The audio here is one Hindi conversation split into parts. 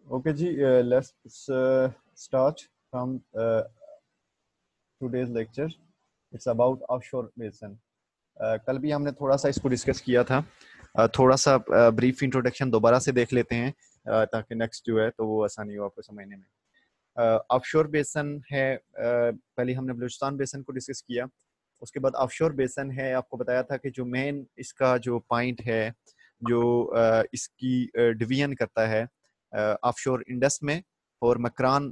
Okay जी, let's start from today's lecture. It's about offshore basin. कल भी हमने थोड़ा सा इसको डिस्कस किया था. थोड़ा सा ब्रीफ इंट्रोडक्शन दोबारा से देख लेते हैं ताकि नेक्स्ट जो है तो वो आसानी हो आपको समझने में. ऑफशोर बेसन है, पहले हमने बलूचिस्तान बेसन को डिस्कस किया. उसके बाद ऑफशोर बेसन है, आपको बताया था कि जो मेन इसका जो पॉइंट है जो इसकी डिवीजन करता है ऑफशोर इंडस में और मकरान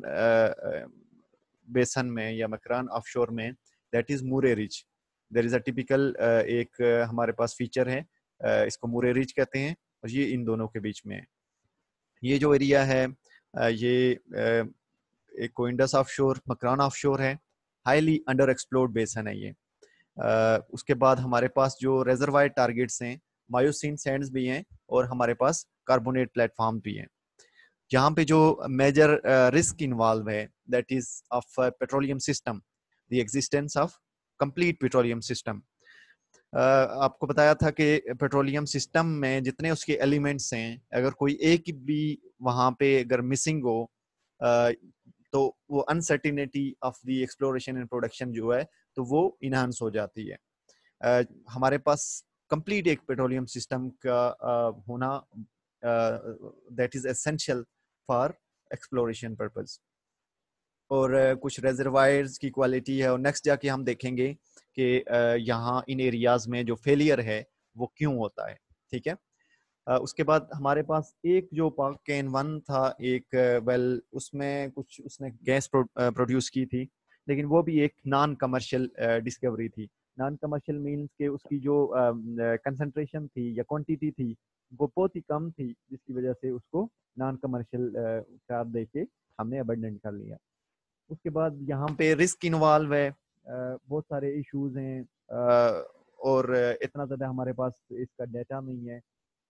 बेसन में या मकरान ऑफशोर में, that is Murray ridge. There is a typical एक हमारे पास फीचर है, इसको मूरे रिज कहते हैं और ये इन दोनों के बीच में है. ये जो एरिया है ये एक कोइंडस ऑफशोर मकरान ऑफशोर है. हाईली अंडर एक्सप्लोर्ड बेसन है ये. उसके बाद हमारे पास जो रेजर्वायर टारगेट्स हैं, मायोसिन सैंड्स भी हैं और हमारे पास कार्बोनेट प्लेटफॉर्म भी हैं. यहाँ पे जो मेजर रिस्क इन्वॉल्व है that is of petroleum system, the existence of complete petroleum system. आपको बताया था कि पेट्रोलियम सिस्टम में जितने उसके एलिमेंट्स हैं, अगर कोई एक भी वहाँ पे अगर मिसिंग हो तो वो uncertainty of the exploration and production जो है तो वो इनहांस हो जाती है. हमारे पास कंप्लीट एक पेट्रोलियम सिस्टम का होना that is essential for exploration purpose. और कुछ रिजर्वायर्स की क्वालिटी है और नेक्स्ट जाके हम देखेंगे कि यहाँ इन एरियाज में जो फेलियर है वो क्यों होता है. ठीक है. उसके बाद हमारे पास एक जो पाक कैन वन था एक वेल, उसमें कुछ उसने गैस प्रोड्यूस की थी, लेकिन वो भी एक नॉन कमर्शियल डिस्कवरी थी. नॉन कमर्शियल मीन्स के उसकी जो कंसंट्रेशन थी या क्वांटिटी थी वो बहुत ही कम थी, जिसकी वजह से उसको नॉन कमर्शियल करार दे के हमने अबंडेंट कर लिया. उसके बाद यहाँ पे रिस्क इन्वॉल्व है, बहुत सारे इश्यूज हैं और इतना ज़्यादा हमारे पास इसका डेटा नहीं है.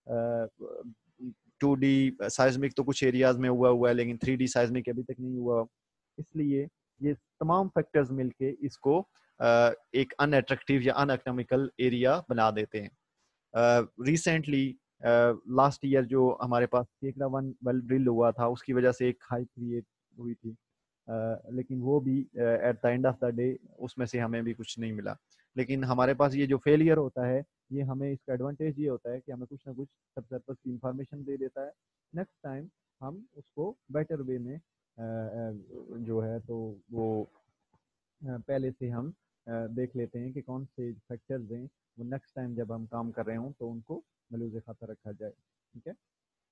2D साइज्मिक तो कुछ एरियाज में हुआ है लेकिन 3D साइज्मिक अभी तक नहीं हुआ. इसलिए ये तमाम फैक्टर्स मिलके इसको एक अनअट्रैक्टिव या अनइकोनॉमिकल एरिया बना देते हैं. रिसेंटली लास्ट ईयर जो हमारे पास केकड़ा वन वेल ड्रिल हुआ था उसकी वजह से एक हाई क्रिएट हुई थी, लेकिन वो भी at the end of the day उसमें से हमें भी कुछ नहीं मिला. लेकिन हमारे पास ये जो फेलियर होता है ये हमें इसका एडवांटेज ये होता है कि हमें कुछ ना कुछ सबसे की इंफॉर्मेशन दे देता है. नेक्स्ट टाइम हम उसको बेटर वे में जो है तो वो पहले से हम देख लेते हैं कि कौन से फैक्टर्स हैं वो नेक्स्ट टाइम जब हम काम कर रहे हों तो उनको मलूज़ खाता रखा जाए. ठीक है.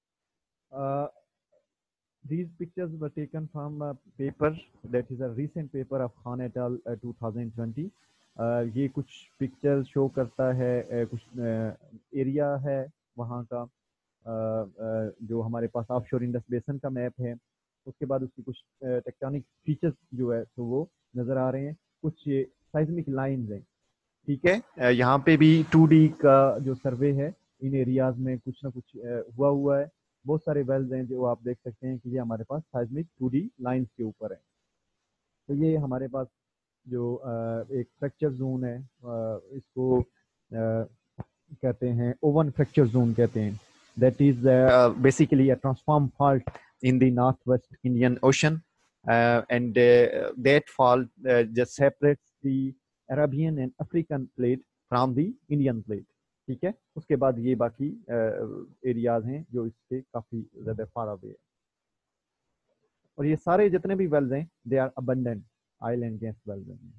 These pictures were taken from a paper that is a recent paper of Khan et al. 2020. ये कुछ पिक्चर शो करता है कुछ एरिया है वहाँ का जो हमारे पास ऑफशोर इंडस बेसन का मैप है. उसके बाद उसकी कुछ टेक्टोनिक फीचर्स जो है तो वो नज़र आ रहे हैं. कुछ साइज्मिक लाइंस हैं. ठीक है. यहाँ पे भी 2D का जो सर्वे है इन एरियाज में कुछ ना कुछ हुआ है. बहुत सारे वेल्स हैं जो आप देख सकते हैं कि ये हमारे पास साइज्मिक 2D लाइंस के ऊपर है. तो ये हमारे पास जो एक फ्रैक्चर जोन है इसको कहते हैं ओवन फ्रैक्चर जोन कहते हैं. That is basically a transform fault in the north west Indian ocean and that fault just separates the Arabian and African plate from the Indian plate. ठीक है. उसके बाद ये बाकी एरियाज हैं जो इससे काफी ज्यादा फार अवे है. और ये सारे जितने भी वेल्स हैं they are abundant oil and gas wells हैं.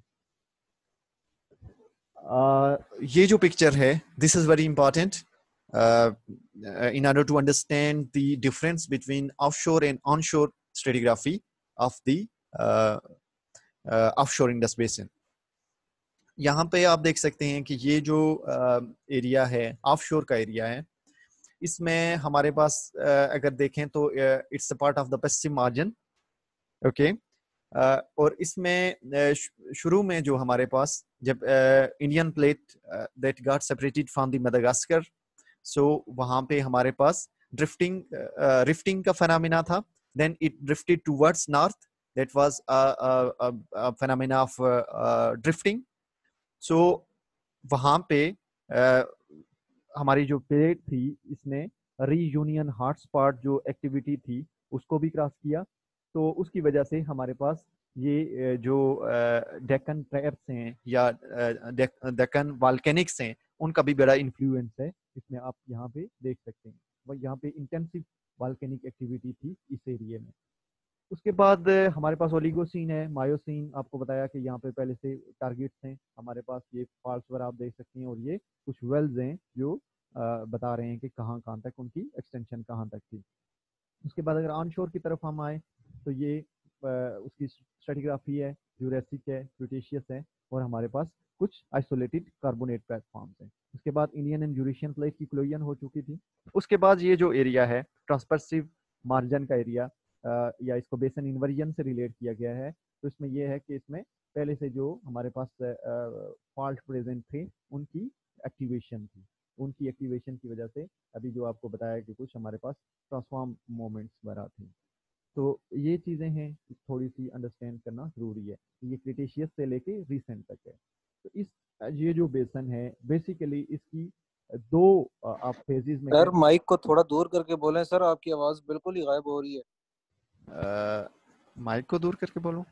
ये जो पिक्चर है this is very important in order to understand the difference between offshore and onshore stratigraphy of the offshore Indus Basin. यहाँ पे आप देख सकते हैं कि ये जो एरिया है ऑफशोर का एरिया है, इसमें हमारे पास अगर देखें तो it's a part of the पश्चिम मार्जिन. ओके. और इसमें शुरू में जो हमारे पास जब Indian plate that got separated from the Madagascar, so वहाँ पे हमारे पास रिफ्टिंग का फेनोमेना था. Then it drifted towards north, that was a phenomena of drifting. So वहाँ पे हमारी जो प्लेट थी इसने रीयूनियन हॉटस्पॉट जो एक्टिविटी थी उसको भी क्रॉस किया। तो उसकी वजह से हमारे पास ये जो डेक्कन ट्रैप्स हैं या डेक्कन वॉल्केनिक्स हैं उनका भी बड़ा इन्फ्लुएंस है इसमें, आप यहाँ पे देख सकते हैं। वह यहाँ पे इंटेंसिव वॉल्केनिक एक्टिविटी थी इस एरिया में। उसके बाद हमारे पास ओलिगोसीन है, मायोसीन, आपको बताया कि यहाँ पे पहले से टारगेट्स हैं हमारे पास, ये फॉल्स पर आप देख सकते हैं, और ये कुछ वेल्स हैं जो बता रहे हैं कि कहाँ कहाँ तक उनकी एक्सटेंशन कहाँ तक थी। उसके बाद अगर ऑनशोर की तरफ हम आए तो ये उसकी स्ट्रेटिग्राफी है, यूरेसिक है, क्रिटेशियस है, और हमारे पास कुछ आइसोलेटेड कार्बोनेट प्लेटफॉर्म्स हैं। उसके बाद इंडियन एंड यूरेशियन प्लेट की क्लोजन हो चुकी थी। उसके बाद ये जो एरिया है ट्रांसपर्सिव मार्जिन का एरिया, या इसको बेसन इन्वर्जन से रिलेट किया गया है। तो इसमें यह है कि इसमें पहले से जो हमारे पास फॉल्ट प्रेजेंट थे उनकी एक्टिवेशन थी, उनकी एक्टिवेशन की वजह से अभी जो आपको बताया कि कुछ हमारे पास ट्रांसफॉर्म मोमेंट्स वगैरह थे। तो ये चीज़ें हैं थोड़ी सी अंडरस्टैंड करना ज़रूरी है। ये क्रिटेशियस से लेके रिसेंट तक है। तो इस ये जो बेसन है बेसिकली इसकी दो आप फेजेस में सर माइक को थोड़ा दूर करके बोलें सर, आपकी आवाज़ बिल्कुल ही गायब हो रही है। माइक को दूर करके बोलूं?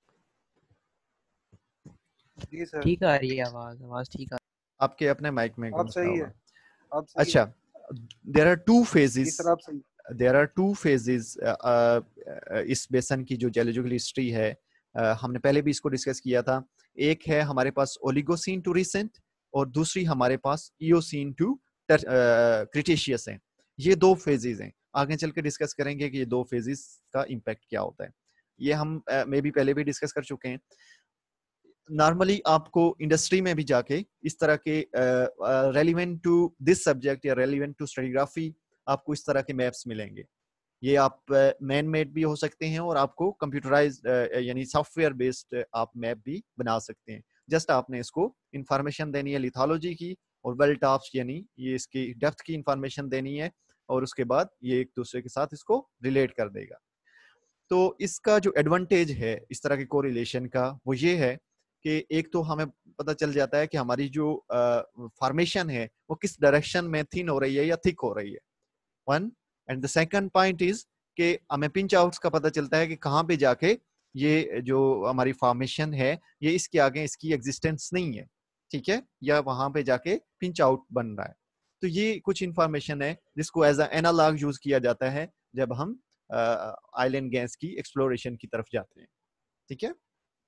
जी सर, ठीक आ रही है आवाज़ ठीक आ आपके अपने माइक में आप मसला सही होगा। है, आप सही अच्छा, है। देयर आर टू जी फेजेस, सर, आप सही। देयर आर टू फेजेस इस बेसन की जो जियोलॉजिकल हिस्ट्री है। हमने पहले भी इसको डिस्कस किया था। एक है हमारे पास ओलिगोसीन टू रिसेंट, और दूसरी हमारे पास इयोसीन टू क्रिटेशियस है। ये दो फेजेस हैं, आगे चल के डिस्कस करेंगे कि ये दो फेजेस का इम्पैक्ट क्या होता है। ये हम मे भी पहले भी डिस्कस कर चुके हैं। नॉर्मली आपको इंडस्ट्री में भी जाके इस तरह के रेलिवेंट टू दिस सब्जेक्ट या रेलिवेंट टू स्ट्रेटिग्राफी आपको इस तरह के मैप्स मिलेंगे। ये आप मैन मेड भी हो सकते हैं, और आपको कंप्यूटराइज यानी सॉफ्टवेयर बेस्ड आप मैप भी बना सकते हैं। जस्ट आपने इसको इंफॉर्मेशन देनी है लिथोलॉजी की, और वेल टॉप्स यानी ये इसकी डेप्थ की इंफॉर्मेशन देनी है, और उसके बाद ये एक दूसरे के साथ इसको रिलेट कर देगा। तो इसका जो एडवांटेज है इस तरह के कोरिलेशन का वो ये है कि एक तो हमें पता चल जाता है कि हमारी जो फॉर्मेशन है वो किस डायरेक्शन में थिन हो रही है या थिक हो रही है, one. And the second point is कि हमें पिंच आउट्स का पता चलता है कि कहाँ पे जाके ये जो हमारी फॉर्मेशन है ये इसके आगे इसकी एग्जिस्टेंस नहीं है, ठीक है, या वहां पे जाके पिंच आउट बन रहा है। तो ये कुछ इंफॉर्मेशन है जिसको एज अ एनालॉग यूज किया जाता है जब हम आइलैंड गैस की एक्सप्लोरेशन की तरफ जाते हैं, ठीक है।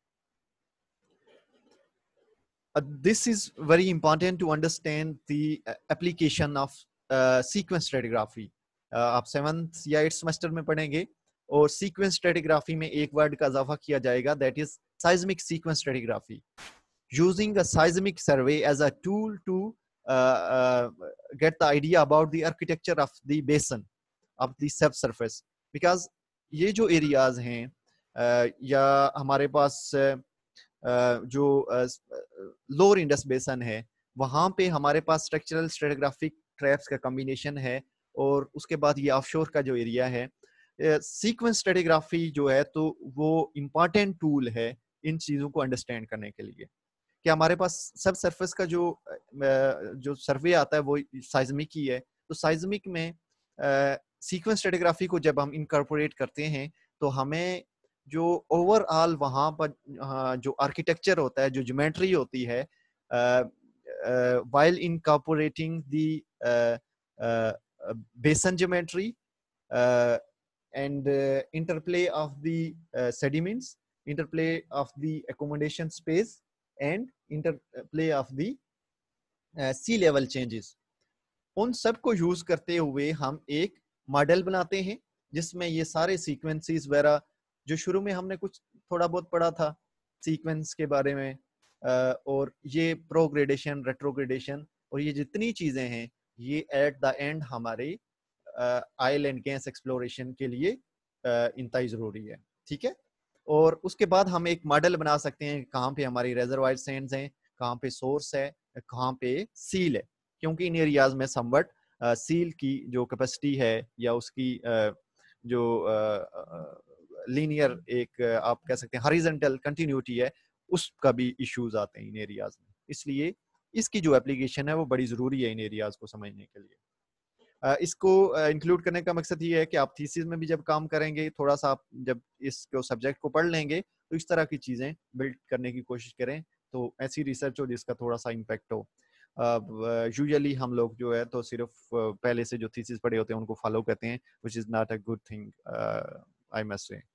This is very important to understand the application of sequence stratigraphy. आप 7th या 8th सेमेस्टर में पढ़ेंगे, और सीक्वेंस स्ट्रेटिग्राफी में एक वर्ड का इजाफा किया जाएगा, that is seismic sequence stratigraphy, using a seismic survey as a tool to get the idea about the architecture of the basin of the subsurface. Because ये जो एरियाज हैं या हमारे पास जो लोअर इंडस बेसन है वहां पे हमारे पास स्ट्रक्चरल स्ट्रेटिग्राफिक ट्रैप्स का कॉम्बिनेशन है, और उसके बाद ये ऑफशोर का जो एरिया है। सीक्वेंस स्ट्रेटिग्राफी जो है तो वो इम्पॉर्टेंट टूल है इन चीजों को अंडरस्टैंड करने के लिए कि हमारे पास सब सरफेस का जो सर्वे आता है वो साइज्मिक ही है। तो साइज्मिक में सीक्वेंस स्ट्रेटिग्राफी को जब हम इनकॉर्पोरेट करते हैं तो हमें जो ओवरऑल वहाँ पर जो आर्किटेक्चर होता है, जो ज्योमेट्री होती है, while incorporating the basin geometry and interplay of the sediments, interplay of the accommodation space, and interplay of the sea level changes, उन सब को यूज करते हुए हम एक मॉडल बनाते हैं जिसमें ये सारे सीक्वेंसेस वगैरह जो शुरू में हमने कुछ थोड़ा बहुत पढ़ा था सीक्वेंस के बारे में, और ये प्रोग्रेडेशन, रेट्रोग्रेडेशन, और ये जितनी चीजें हैं ये एट द एंड हमारे ऑयल एंड गैस एक्सप्लोरेशन के लिए इंतहाई जरूरी है, ठीक है। और उसके बाद हम एक मॉडल बना सकते हैं कहाँ पे हमारी रेजर्वायर सैंड्स हैं, कहाँ पे सोर्स है, कहाँ पे सील है, क्योंकि इन एरियाज में समवट सील की जो कैपेसिटी है या उसकी जो लीनियर एक आप कह सकते हैं हॉरिजॉन्टल कंटिन्यूटी है, उसका भी इश्यूज आते हैं इन एरियाज में। इसलिए इसकी जो एप्लीकेशन है वो बड़ी जरूरी है इन एरियाज को समझने के लिए। इसको इंक्लूड करने का मकसद ये है कि आप थीसिस में भी जब काम करेंगे, थोड़ा सा आप जब इसको सब्जेक्ट को पढ़ लेंगे तो इस तरह की चीज़ें बिल्ड करने की कोशिश करें, तो ऐसी रिसर्च हो जिसका थोड़ा सा इम्पेक्ट हो। यूजुअली हम लोग जो है तो सिर्फ पहले से जो थीसिस पढ़े होते हैं उनको फॉलो करते हैं, which is not a good thing, I must say.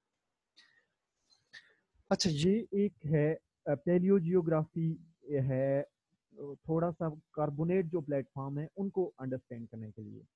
अच्छा, ये एक है पैलियोजियोग्राफी है, थोड़ा सा कार्बोनेट जो प्लेटफॉर्म है उनको अंडरस्टैंड करने के लिए।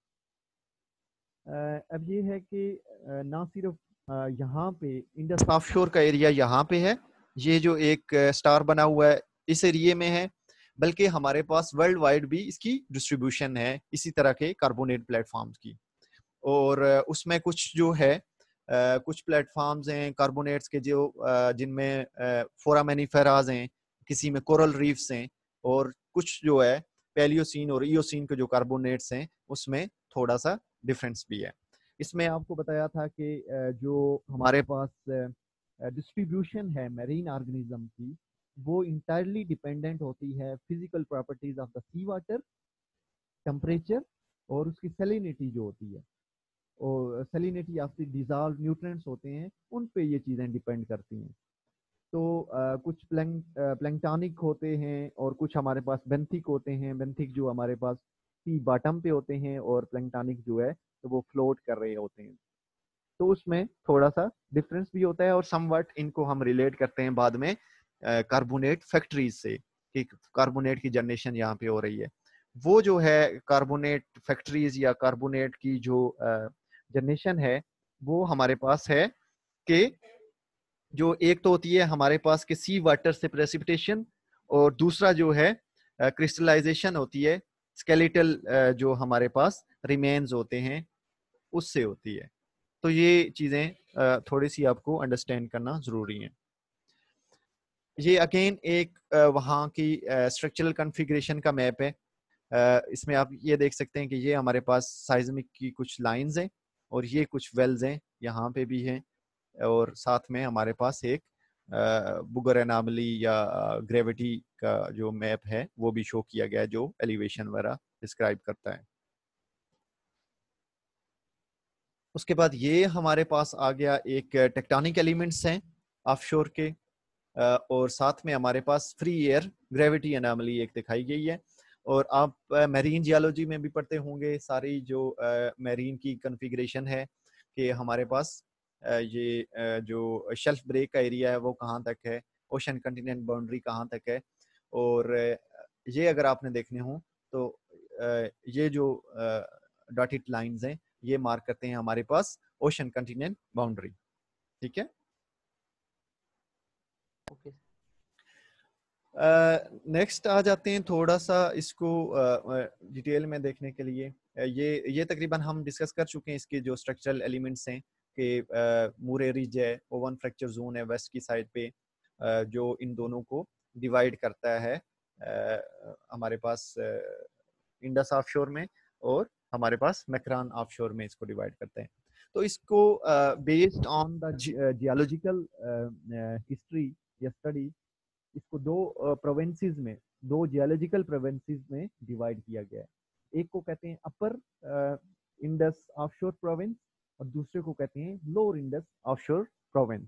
अब ये है कि ना सिर्फ यहाँ पे इंडस ऑफशोर का एरिया यहाँ पे है, ये जो एक स्टार बना हुआ है इस एरिया में है, बल्कि हमारे पास वर्ल्ड वाइड भी इसकी डिस्ट्रीब्यूशन है इसी तरह के कार्बोनेट प्लेटफॉर्म्स की। और उसमें कुछ जो है कुछ प्लेटफॉर्म्स हैं कार्बोनेट्स के जो जिनमें फोरामेनिफेराज हैं, किसी में कोरल रीफ्स हैं, और कुछ जो है पैलियोसीन और इयोसीन के जो कार्बोनेट्स हैं उसमें थोड़ा सा डिफरेंस भी है। इसमें आपको बताया था कि जो हमारे पास डिस्ट्रीब्यूशन है मैरीन ऑर्गेनिज्म की, वो इंटायरली डिपेंडेंट होती है physical properties of the sea water, temperature और उसकी सैलिनिटी जो होती है, और salinity of the dissolve nutrients होते हैं, उन पे ये चीज़ें डिपेंड करती हैं। तो कुछ प्लैंक्टॉनिक होते हैं और कुछ हमारे पास बेंथिक होते हैं। बेंथिक जो हमारे पास सी बॉटम पे होते हैं और प्लैंक्टॉनिक जो है तो वो फ्लोट कर रहे होते हैं। तो उसमें थोड़ा सा डिफरेंस भी होता है, और समवट इनको हम रिलेट करते हैं बाद में कार्बोनेट फैक्ट्रीज से, कि कार्बोनेट की जनरेशन यहाँ पे हो रही है। वो जो है कार्बोनेट फैक्ट्रीज या कार्बोनेट की जो जनरेशन है वो हमारे पास है कि जो एक तो होती है हमारे पास के सी वाटर से प्रेसिपिटेशन, और दूसरा जो है क्रिस्टलाइजेशन होती है स्केलेटल जो हमारे पास रिमेन्स होते हैं उससे होती है। तो ये चीज़ें थोड़ी सी आपको अंडरस्टैंड करना ज़रूरी है। ये अगेन एक वहाँ की स्ट्रक्चरल कॉन्फ़िगरेशन का मैप है। इसमें आप ये देख सकते हैं कि ये हमारे पास साइज्मिक की कुछ लाइंस हैं और ये कुछ वेल्स हैं यहाँ पे भी हैं, और साथ में हमारे पास एक बुगर एनामली या ग्रेविटी का जो मैप है वो भी शो किया गया है, जो एलिवेशन वगैरह डिस्क्राइब करता है। उसके बाद ये हमारे पास आ गया एक टेक्टोनिक एलिमेंट्स हैं ऑफशोर के, और साथ में हमारे पास फ्री एयर ग्रेविटी एनामली एक दिखाई गई है। और आप मैरीन जियोलॉजी में भी पढ़ते होंगे सारी जो मैरीन की कॉन्फ़िगरेशन है कि हमारे पास ये जो शेल्फ ब्रेक का एरिया है वो कहाँ तक है, ओशन कंटिनेंट बाउंड्री कहाँ तक है, और ये अगर आपने देखने हो तो ये जो डॉटेड लाइंस हैं ये मार्क करते हैं हमारे पास ओशन कंटिनेंट बाउंड्री। ठीक है। ओके। नेक्स्ट आ जाते हैं थोड़ा सा इसको डिटेल में देखने के लिए। ये तकरीबन हम डिस्कस कर चुके हैं इसके जो स्ट्रक्चरल एलिमेंट्स हैं कि मूरे रिज है, ओवन फ्रैक्चर जोन है वेस्ट की साइड पे, जो इन दोनों को डिवाइड करता है हमारे पास इंडस ऑफशोर में, और हमारे पास मैक्रान ऑफशोर में इसको डिवाइड करते हैं। तो इसको based on the geological history या स्टडी, इसको दो प्रोविंसेस में, दो जियोलॉजिकल प्रोविंसेस में डिवाइड किया गया है। एक को कहते हैं अपर इंडस ऑफशोर प्रोविंस और दूसरे को कहते हैं लोअर इंडस ऑफशोर प्रोविंस।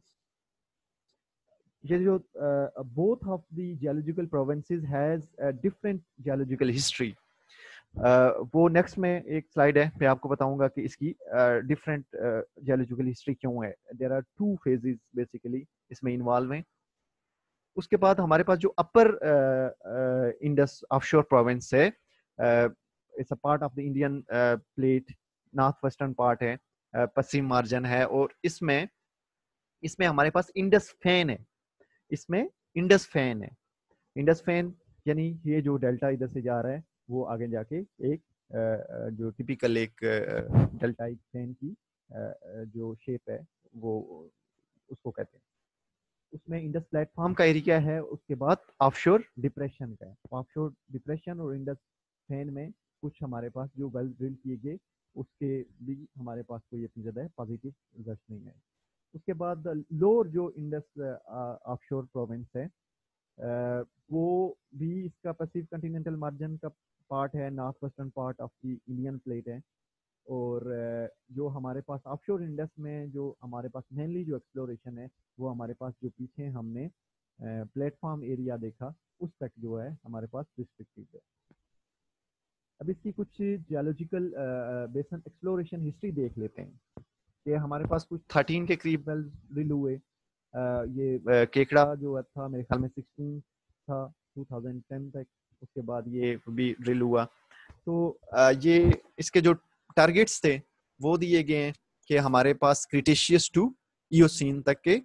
ये जो both of the geological provinces has different geological history. वो नेक्स्ट में एक स्लाइड है, मैं आपको बताऊंगा कि इसकी डिफरेंट जियोलॉजिकल हिस्ट्री क्यों है। There are two phases basically इसमें इन्वॉल्व हैं। उसके बाद हमारे पास जो अपर इंडस ऑफशोर प्रोविंस है, it's a part of the Indian plate, north western part है, पश्चिम मार्जिन है, और इसमें हमारे पास इंडस फैन है। इसमें इंडस फैन है। इंडस फैन यानी ये जो डेल्टा इधर से जा रहा है वो आगे जाके एक जो टिपिकल एक डेल्टाइक फैन की जो शेप है वो उसको कहते हैं। उसमें इंडस प्लेटफॉर्म का एरिया है, उसके बाद ऑफशोर डिप्रेशन का है। ऑफशोर डिप्रेशन और इंडस फैन में कुछ हमारे पास जो वेल ड्रिल किए गए उसके भी हमारे पास कोई इतनी ज़्यादा पॉजिटिव रिजल्ट नहीं है। उसके बाद लोअर जो इंडस ऑफशोर प्रोविंस है, वो भी इसका पैसिफिक कॉन्टिनेंटल मार्जिन का पार्ट है, north western part of the Indian plate है। और जो हमारे पास ऑफशोर इंडस में जो हमारे पास मेनली जो एक्सप्लोरेशन है वो हमारे पास जो पीछे हमने प्लेटफॉर्म एरिया देखा उस तक जो है हमारे पास रिस्ट्रिक्टेड है। अब इसकी कुछ जियोलॉजिकल बेसन एक्सप्लोरेशन हिस्ट्री देख लेते हैं कि हमारे पास कुछ 13 के करीब वेल ड्रिल हुए। ये केकड़ा जो था मेरे ख्याल में 16 था 2010 तक, उसके बाद ये भी ड्रिल हुआ। तो ये इसके जो टारगेट्स थे वो दिए गए हैं कि हमारे पास क्रिटेशियस टू इयोसीन तक के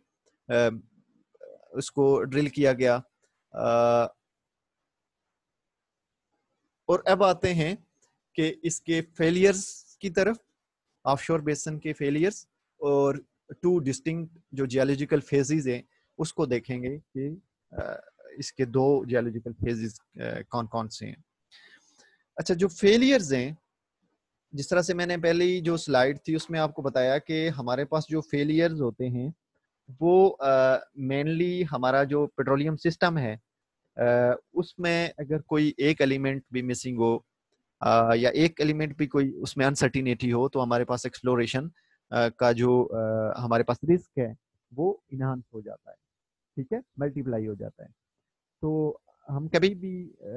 उसको ड्रिल किया गया। और अब आते हैं कि इसके फेलियर्स की तरफ, ऑफशोर बेसन के फेलियर्स और टू डिस्टिंक्ट जो जियोलॉजिकल फेजेस हैं उसको देखेंगे कि इसके दो जियोलॉजिकल फेजेस कौन कौन से हैं। अच्छा, जो फेलियर्स हैं, जिस तरह से मैंने पहले ही जो स्लाइड थी उसमें आपको बताया कि हमारे पास जो फेलियर्स होते हैं वो मेनली हमारा जो पेट्रोलियम सिस्टम है उसमें अगर कोई एक एलिमेंट भी मिसिंग हो या एक एलिमेंट भी कोई उसमें अनसर्टिनिटी हो तो हमारे पास एक्सप्लोरेशन का जो हमारे पास रिस्क है वो इनहांस हो जाता है, ठीक है, मल्टीप्लाई हो जाता है। तो हम कभी भी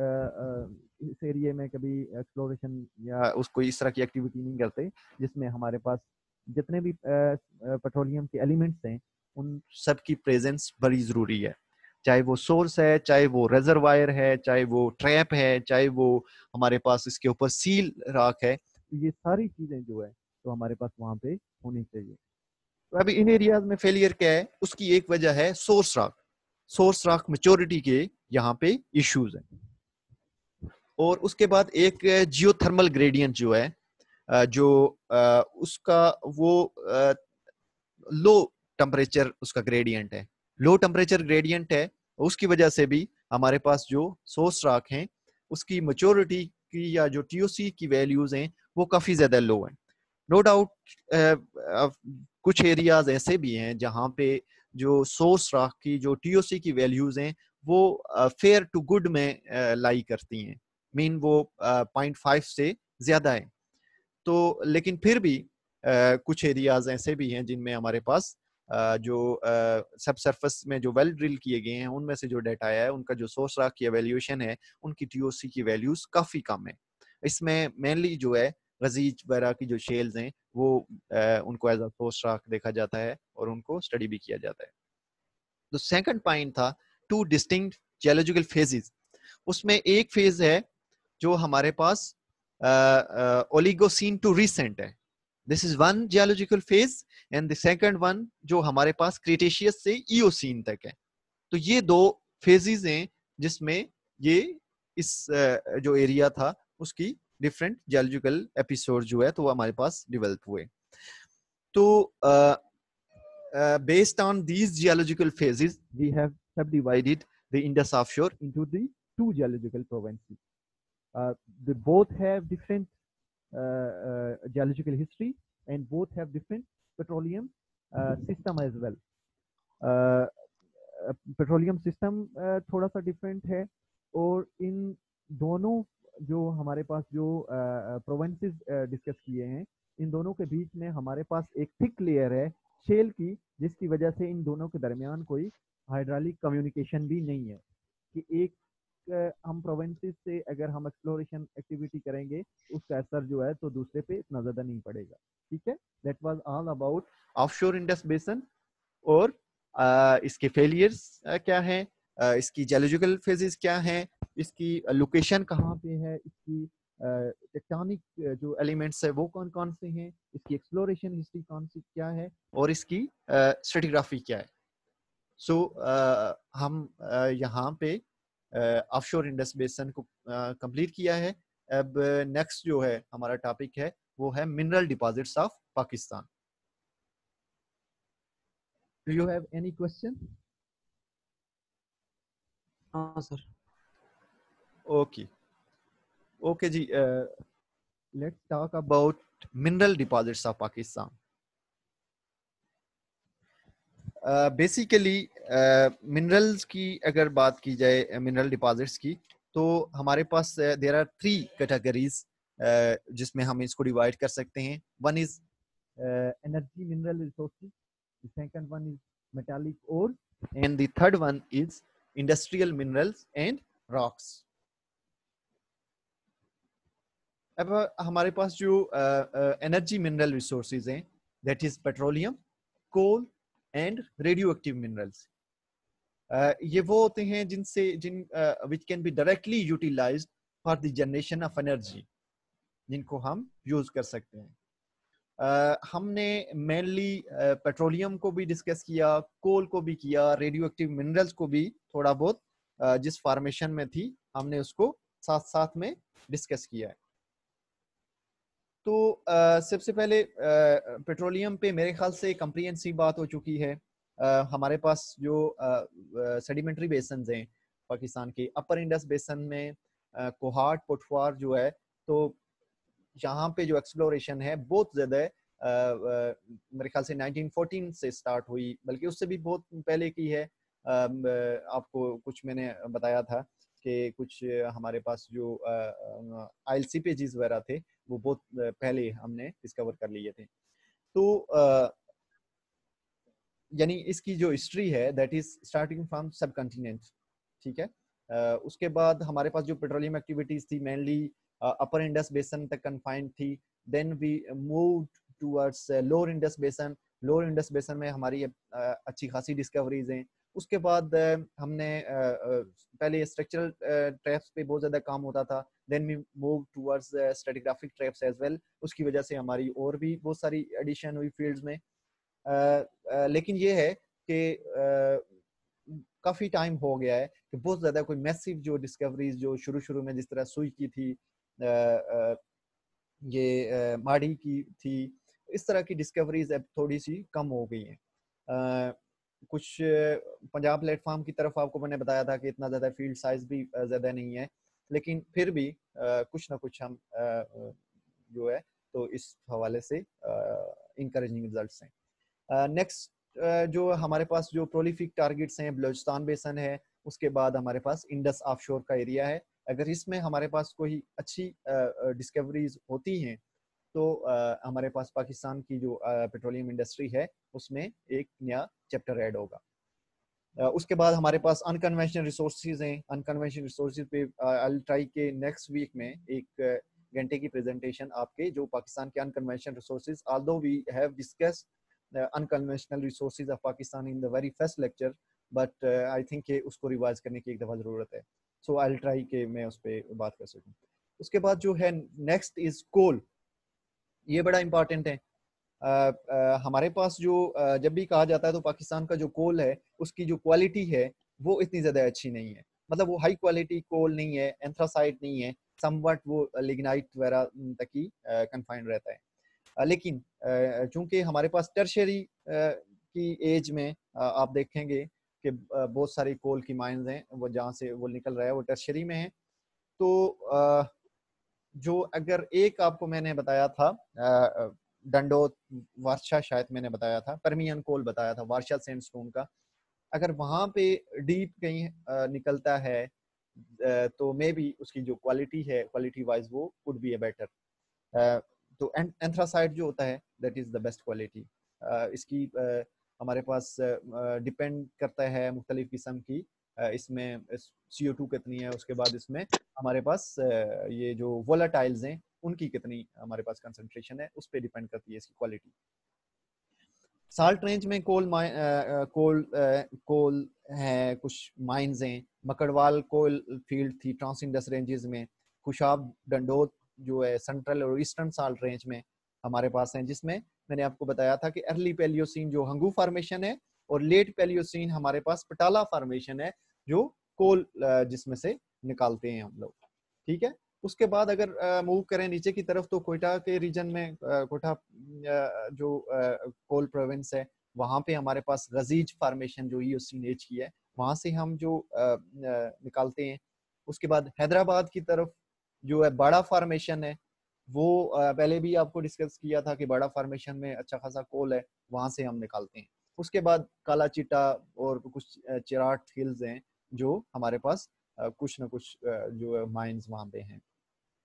इस एरिया में कभी एक्सप्लोरेशन या उसको इस तरह की एक्टिविटी नहीं करते जिसमें हमारे पास जितने भी पेट्रोलियम के एलिमेंट्स हैं उन सब की प्रेजेंस बड़ी ज़रूरी है, चाहे वो सोर्स है, चाहे वो रेजरवायर है, चाहे वो ट्रैप है, चाहे वो हमारे पास इसके ऊपर सील राख है, ये सारी चीज़ें जो है तो हमारे पास वहाँ पे होनी चाहिए। तो अभी इन एरियाज में फेलियर क्या है, उसकी एक वजह है सोर्स राख। सोर्स राख मेच्योरिटी के यहाँ पे इश्यूज हैं। और उसके बाद एक जियोथर्मल ग्रेडियंट जो है जो उसका वो लो टेम्परेचर उसका ग्रेडियंट है, लो टेम्परेचर ग्रेडियंट है, उसकी वजह से भी हमारे पास जो सोर्स राख हैं उसकी मेच्योरिटी की या जो टीओसी की वैल्यूज हैं वो काफी ज्यादा लो है। नो डाउट कुछ एरियाज ऐसे भी हैं जहाँ पे जो सोर्स राख की जो टीओसी की वैल्यूज हैं वो फेयर टू गुड में लाई करती हैं, मीन वो 0.5 से ज्यादा है। तो लेकिन फिर भी कुछ एरियाज ऐसे भी हैं जिनमें हमारे पास जो सब सरफेस में जो वेल ड्रिल किए गए हैं उनमें से जो डाटा आया है उनका जो सोर्स राख की एवेल्यूएशन है उनकी टीओसी की वैल्यूज काफी कम है। इसमें मेनली जो है गजीज वगैरह की जो शेल्स हैं वो उनको एज अ सोर्स राख देखा जाता है और उनको स्टडी भी किया जाता है। तो सेकंड पॉइंट था टू डिस्टिंक्ट जियोलॉजिकल फेजेस। उसमें एक फेज है जो हमारे पास ओलिगोसीन टू रिसेंट है, this is one geological phase, and the second one जो हमारे पास क्रिटेशियस से इयोसीन तक है। तो ये दो फेजेस हैं जिसमें ये इस जो एरिया था उसकी डिफरेंट जियोलॉजिकल एपिसोड जो है तो वो हमारे पास डेवलप हुए। तो based on these geological phases we have subdivided the Indus offshore into the two geological provinces. They both have different geological history and both have different petroleum system as well. Petroleum system थोड़ा सा डिफरेंट है और इन दोनों जो हमारे पास जो प्रोविंसेस डिस्कस किए हैं इन दोनों के बीच में हमारे पास एक थिक लेयर है शेल की, जिसकी वजह से इन दोनों के दरमियान कोई हाइड्रोलिक कम्युनिकेशन भी नहीं है कि एक हम प्रोविंसेस से अगर हम एक्सप्लोरेशन एक्टिविटी करेंगे उसका असर जो है तो दूसरे पे इतना ज़्यादा नहीं पड़ेगा, ठीक है। That was all about offshore Indus basin और इसके फेलियर्स क्या है, इसकी जियोलॉजिकल फेजेस क्या हैं, इसकी लोकेशन कहाँ पे है, इसकी टेक्टोनिक जो एलिमेंट्स है वो कौन कौन से हैं, इसकी एक्सप्लोरेशन हिस्ट्री कौन सी क्या है और इसकी स्ट्रेटिग्राफी क्या है। सो हम यहाँ पे ऑफशोर इंडस बेसन को कंप्लीट किया है। अब नेक्स्ट जो है हमारा टॉपिक है वो है mineral deposits of Pakistan. Do you have any question? हाँ सर। Okay. Okay जी, let's talk about mineral deposits of Pakistan. Basically minerals की अगर बात की जाए मिनरल डिपॉजिट्स की तो हमारे पास देयर आर 3 कैटेगरीज जिसमें हम इसको डिवाइड कर सकते हैं। One is energy mineral resources, the second one is metallic ore, and the third one is industrial minerals and rocks. अब हमारे पास जो एनर्जी मिनरल रिसोर्सेज हैं, that is petroleum, coal and radioactive minerals. ये वो होते हैं जिन which can be directly utilized for the generation of energy, जिनको हम यूज कर सकते हैं। हमने मेनली पेट्रोलियम को भी डिस्कस किया, कोल को भी किया, रेडियो एक्टिव मिनरल्स को भी थोड़ा बहुत जिस फॉर्मेशन में थी हमने उसको साथ साथ में डिस्कस किया है। तो सबसे पहले पेट्रोलियम पे मेरे ख्याल से कम्प्रिहेंसिव बात हो चुकी है। हमारे पास जो सेडिमेंट्री बेसन्स हैं पाकिस्तान के, अपर इंडस बेसन में कोहाट पोटवार जो है, तो यहाँ पे जो एक्सप्लोरेशन है बहुत ज़्यादा है। मेरे ख्याल से 1914 से स्टार्ट हुई, बल्कि उससे भी बहुत पहले की है। आपको कुछ मैंने बताया था कि कुछ हमारे पास जो आइल सीपेजेस वगैरह थे वो बहुत पहले हमने डिस्कवर कर लिए थे। तो यानी इसकी जो हिस्ट्री है that is starting from subcontinent, ठीक है। उसके बाद हमारे पास जो पेट्रोलियम एक्टिविटीज थी मेनली अपर इंडस बेसन तक कन्फाइंड थी। Then we move towards lower Indus basin. Lower Indus basin में हमारी अच्छी खासी डिस्कवरीज हैं। उसके बाद हमने पहले स्ट्रक्चरल ट्रैप्स पे बहुत ज़्यादा काम होता था। Then we move towards stratigraphic traps as well. उसकी वजह से हमारी और भी बहुत सारी एडिशन हुई फील्ड्स में। लेकिन ये है कि काफ़ी टाइम हो गया है कि बहुत ज़्यादा कोई मैसिव जो डिस्कवरीज जो शुरू में जिस तरह सुई की थी, ये माड़ी की थी, इस तरह की डिस्कवरीज अब थोड़ी सी कम हो गई हैं। कुछ पंजाब प्लेटफॉर्म की तरफ आपको मैंने बताया था कि इतना ज़्यादा फील्ड साइज भी ज़्यादा नहीं है, लेकिन फिर भी कुछ ना कुछ हम जो है तो इस हवाले से इंकरेजिंग रिजल्ट्स हैं। नेक्स्ट जो हमारे पास जो प्रोलिफिक टारगेट्स हैं, बलूचिस्तान बेसन है, उसके बाद हमारे पास इंडस ऑफशोर का एरिया है। अगर इसमें हमारे पास कोई अच्छी डिस्कवरीज होती हैं तो हमारे पास पाकिस्तान की जो पेट्रोलियम इंडस्ट्री है उसमें एक नया चैप्टर ऐड होगा। उसके बाद हमारे पास अनकन्वेंशनल रिसोर्सेज हैं। अनकन्वेंशनल रिसोर्सेज पे आई ट्राई के नेक्स्ट वीक में एक घंटे की प्रेजेंटेशन आपके जो पाकिस्तान के unconventional resources, although we have discussed unconventional resources of Pakistan in the very first lecture, but I think उसको रिवाइज करने की एक दफ़ा ज़रूरत है। सो आई ट्राई के मैं उस पर बात कर सकूँ। उसके बाद जो है नेक्स्ट इज कोल। ये बड़ा इंपॉर्टेंट है। हमारे पास जो जब भी कहा जाता है तो पाकिस्तान का जो कोल है उसकी जो क्वालिटी है वो इतनी ज़्यादा अच्छी नहीं है। मतलब वो हाई क्वालिटी कोल नहीं है, एंथ्रासाइट नहीं है, समवट वो लिग्नाइट वगैरह तक ही कन्फाइंड रहता है। लेकिन चूंकि हमारे पास टर्शरी की एज में आप देखेंगे कि बहुत सारी कोल की माइंस हैं, वो जहाँ से वो निकल रहा है वो टर्शरी में है। तो जो अगर एक आपको मैंने बताया था डंडोत वारशा, शायद मैंने बताया था, परमियन कोल बताया था, वारशा सैंडस्टोन का, अगर वहाँ पे डीप कहीं निकलता है तो मे बी उसकी जो क्वालिटी है, क्वालिटी वाइज वो कुड बी ए बेटर। तो एंथ्रासाइट जो होता है that is the best quality. इसकी हमारे पास डिपेंड करता है मुख्तलिफ किस्म की, इसमें CO2 कितनी है, उसके बाद इसमें हमारे पास ये जो वोलाटाइल्स हैं उनकी कितनी हमारे पास कंसंट्रेशन है, उस पर डिपेंड करती है इसकी क्वालिटी। साल्ट रेंज में कोल है, कुछ माइंस हैं। मकड़वाल कोल फील्ड थी ट्रांस इंडस रेंजेस में। खुशाब डंडोत जो है सेंट्रल और ईस्टर्न साल्ट रेंज में हमारे पास हैं, जिसमें मैंने आपको बताया था कि अर्ली पैलियोसीन जो हंगू फार्मेशन है और लेट पैलियोसीन हमारे पास पटाला फार्मेशन है जो कोल जिसमें से निकालते हैं हम लोग, ठीक है। उसके बाद अगर मूव करें नीचे की तरफ तो कोयटा के रीजन में कोयटा जो कोल प्रोविंस है वहाँ पे हमारे पास गजीज फार्मेशन जो ईओसीन एज की है वहाँ से हम जो निकालते हैं। उसके बाद हैदराबाद की तरफ जो है बड़ा फार्मेशन है, वो पहले भी आपको डिस्कस किया था कि बड़ा फार्मेशन में अच्छा खासा कोल है, वहाँ से हम निकालते हैं। उसके बाद काला चिट्टा और कुछ चिराट हिल्स हैं जो हमारे पास कुछ ना कुछ जो माइंस वहाँ पे हैं।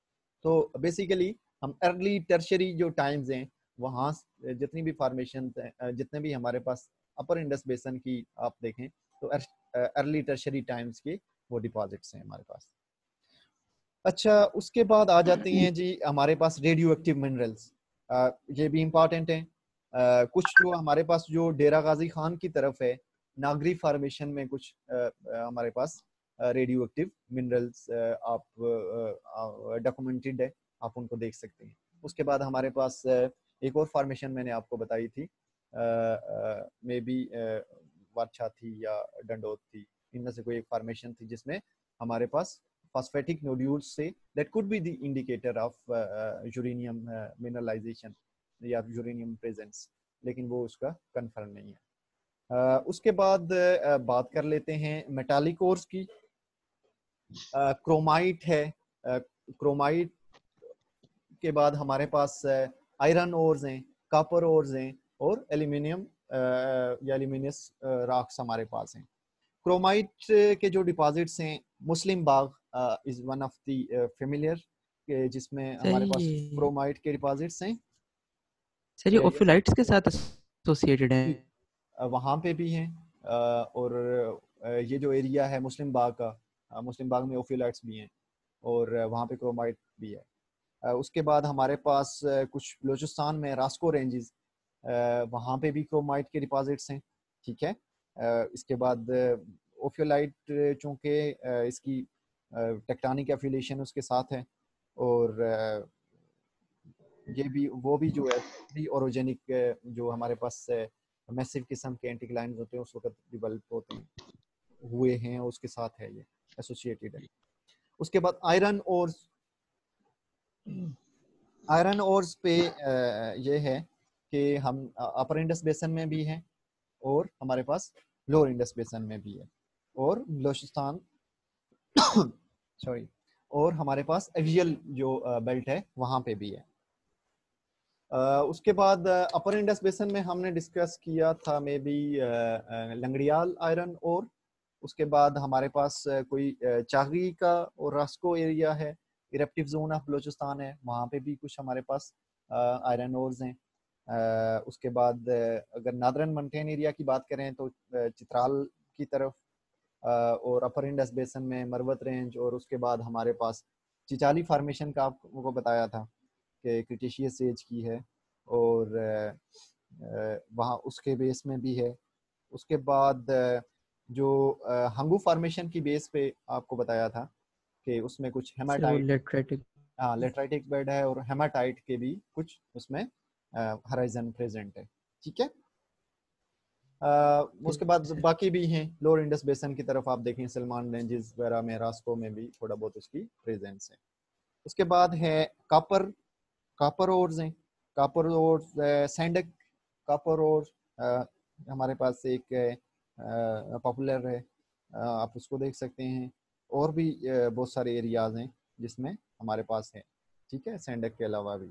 तो बेसिकली हम अर्ली टर्शरी जो टाइम्स हैं वहाँ जितनी भी फॉर्मेशन जितने भी हमारे पास अपर इंडस बेसन की आप देखें तो अर्ली टर्शरी टाइम्स के वो डिपॉजिट्स हैं हमारे पास। अच्छा, उसके बाद आ जाते हैं जी हमारे पास रेडियो एक्टिव मिनरल्स। ये भी इम्पॉर्टेंट है। कुछ जो हमारे पास जो डेरा गाजी खान की तरफ है नागरी फॉर्मेशन में कुछ हमारे पास रेडियो एक्टिव मिनरल्स आप डॉक्यूमेंटेड है, आप उनको देख सकते हैं। उसके बाद हमारे पास एक और फॉर्मेशन मैंने आपको बताई थी, मे बी वारछा थी या डंडोत थी, इनमें से कोई एक फॉर्मेशन थी जिसमें हमारे पास phosphatic nodules से that could be the indicator of uranium mineralization या uranium presence, लेकिन वो उसका कंफर्म नहीं है। उसके बाद बात कर लेते हैं मेटालिक ओर्स की। क्रोमाइट है, क्रोमाइट के बाद हमारे पास आयरन ओर्स हैं, कॉपर ओर्स हैं और एल्यूमिनियम या एल्यूमिनियस रॉक्स हमारे पास हैं। क्रोमाइट के जो डिपॉजिट्स हैं, Muslim Bagh is one of the familiar जिसमें हमारे सर पास ये क्रोमाइट के डिपॉजिट्स हैं। सर ये ओफिलाइट्स के साथ एसोसिएटेड हैं। वहाँ पे भी हैं और ये जो एरिया है मुस्लिम बाग का, मुस्लिम बाग में ओफिलाइट्स भी हैं और वहाँ पे क्रोमाइट भी है। उसके बाद हमारे पास कुछ बलूचिस्तान में रास्को रेंजेस, वहाँ पे भी क्रोमाइट के डिपॉजिट्स हैं, ठीक है। इसके बाद ओफियोलाइट चूँकि इसकी टेक्टोनिक एफिलिएशन उसके साथ है और ये भी वो भी जो है प्री ओरोजेनिक जो हमारे पास मैसिव किस्म के एंटीक्लाइंस होते हैं उस वक्त डेवलप होते हैं हुए हैं, उसके साथ है ये एसोसिएटेड है। उसके बाद आयरन ओर्स पे ये है कि हम अपर इंडस बेसन में भी हैं और हमारे पास लोअर इंडस बेसन में भी है और बलूचिस्तान सॉरी और हमारे पास एक्सियल जो बेल्ट है वहाँ पे भी है। उसके बाद अपर इंडस बेसन में हमने डिस्कस किया था मे बी लंगड़ियाल आयरन और उसके बाद हमारे पास कोई चागी का और रास्को एरिया है, इरप्टिव जोन ऑफ बलूचिस्तान है, वहाँ पे भी कुछ हमारे पास आयरन ओर्स हैं। उसके बाद अगर नादरन मंटेन एरिया की बात करें तो चित्राल की तरफ और अपर इंडस बेसन में मरवत रेंज और उसके बाद हमारे पास चिचाली फार्मेशन का आपको बताया था कि क्रिटेशियस एज की है और वहाँ उसके बेस में भी है। उसके बाद जो हंगू फार्मेशन की बेस पे आपको बताया था कि उसमें कुछ हेमाटाइट, हाँ लेटराइटिक बेड है और हेमाटाइट के भी कुछ उसमें हराइजन प्रेजेंट है, ठीक है। उसके बाद बाकी भी हैं, लोअर इंडस बेसन की तरफ आप देखें सलमान रेंजेस वगैरह में रास्को में भी थोड़ा बहुत उसकी प्रेजेंस है। उसके बाद है कापर ओर्स हैं, copper ores Saindak copper ores हमारे पास एक पॉपुलर है, आप उसको देख सकते हैं और भी बहुत सारे एरियाज हैं जिसमें हमारे पास है, ठीक है, सैंडक के अलावा भी।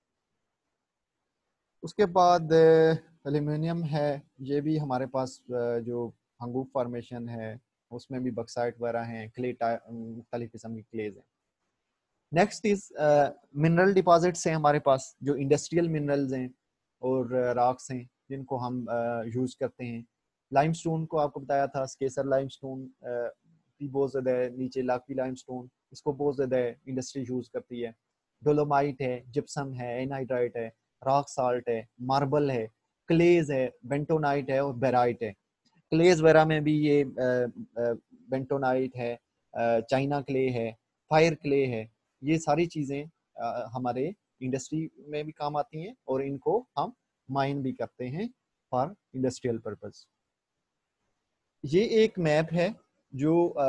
उसके बाद एल्यूमिनियम है, ये भी हमारे पास जो हंगूफ फॉर्मेशन है उसमें भी बक्साइट वगैरह हैं, क्ले मुख्तलिफ किस्म की क्लेज हैं। नेक्स्ट इज मिनरल डिपॉजिट्स हैं हमारे पास जो इंडस्ट्रियल मिनरल्स हैं और रॉक्स हैं जिनको हम यूज़ करते हैं। लाइमस्टोन को आपको बताया था, स्केसर लाइमस्टोन भी बहुत ज़्यादा है, नीचे लाकी लाइमस्टोन, इसको बहुत ज़्यादा इंडस्ट्री यूज़ करती है। डोलोमाइट है, जिप्सम है, एनाइड्राइट है, रॉक साल्ट है, मार्बल है, क्लेज है, बेंटोनाइट है और बेराइट है। क्लेज वगैरह में भी ये बेंटोनाइट है, चाइना क्ले है, फायर क्ले है, ये सारी चीज़ें हमारे इंडस्ट्री में भी काम आती हैं और इनको हम माइन भी करते हैं फॉर इंडस्ट्रियल पर्पस। ये एक मैप है जो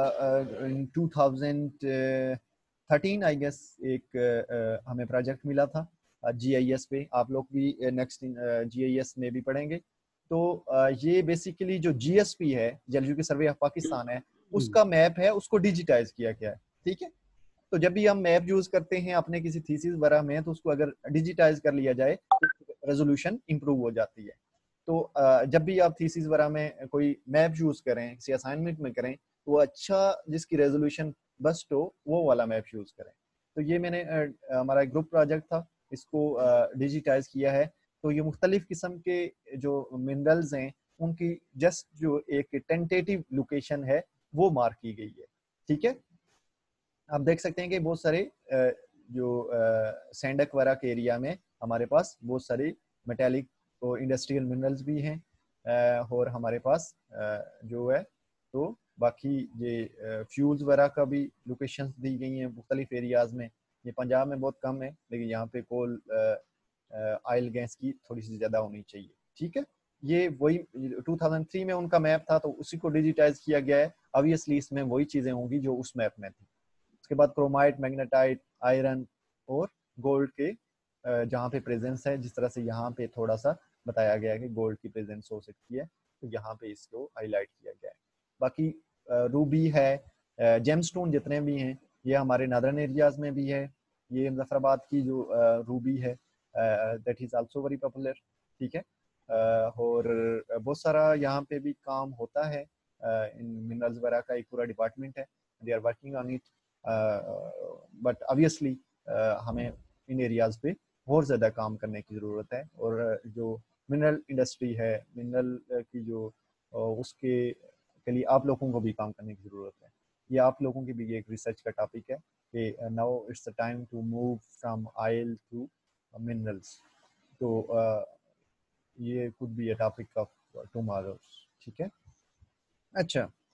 2013 आई गेस एक हमें प्रोजेक्ट मिला था GIS पे, आप लोग भी नेक्स्ट GIS में भी पढ़ेंगे। तो ये बेसिकली जो GSP है, जलवायु सर्वे ऑफ पाकिस्तान है, उसका मैप है, उसको डिजिटाइज किया गया है, ठीक है। तो जब भी हम मैप यूज करते हैं अपने किसी थीसिस वगैरह में तो उसको अगर डिजिटाइज कर लिया जाए तो रेजोल्यूशन इंप्रूव हो जाती है। तो जब भी आप थीसिस वगैरह में कोई मैप यूज करें, किसी असाइनमेंट में करें, तो वो अच्छा जिसकी रेजोल्यूशन बेस्ट हो वो वाला मैप यूज करें। तो ये मैंने हमारा ग्रुप प्रोजेक्ट था, इसको डिजिटाइज किया है। तो ये मुख्तलिफ किस्म के जो मिनरल्स हैं उनकी जस्ट जो एक टेंटेटिव लोकेशन है वो मार्क की गई है। ठीक है, आप देख सकते हैं कि बहुत सारे जो सैंडक वगैरह के एरिया में हमारे पास बहुत सारे मेटालिक और इंडस्ट्रियल मिनरल्स भी हैं, और हमारे पास जो है तो बाकी ये फ्यूल्स वगैरह का भी लोकेशंस दी गई हैं मुख्तलिफ एरियाज़ में। ये पंजाब में बहुत कम है, लेकिन यहाँ पे कोल ऑयल गैस की थोड़ी सी ज़्यादा होनी चाहिए। ठीक है, ये वही 2003 में उनका मैप था, तो उसी को डिजिटाइज किया गया है। ऑब्वियसली इसमें वही चीज़ें होंगी जो उस मैप में थी। उसके बाद क्रोमाइट, मैग्नेटाइट, आयरन और गोल्ड के जहाँ पे प्रेजेंस है, जिस तरह से यहाँ पे थोड़ा सा बताया गया है कि गोल्ड की प्रेजेंस हो सकती है, तो यहाँ पे इसको हाईलाइट किया गया है। बाकी रूबी है, जेमस्टोन जितने भी हैं ये हमारे नॉर्दर्न एरियाज में भी है। ये मुजफ्फराबाद की जो रूबी है that is also very popular. ठीक है, और बहुत सारा यहाँ पे भी काम होता है, इन मिनरल्स वगैरह का एक पूरा डिपार्टमेंट है, they are working on it. But obviously हमें इन एरियाज पे और ज़्यादा काम करने की ज़रूरत है, और जो मिनरल इंडस्ट्री है, मिनरल की जो उसके के लिए आप लोगों को भी काम करने की ज़रूरत है। ये आप लोगों की भी एक रिसर्च का टॉपिक है कि now it's the time to move from oil to minerals. तो ये could be a topic of tomorrow. ठीक है, अच्छा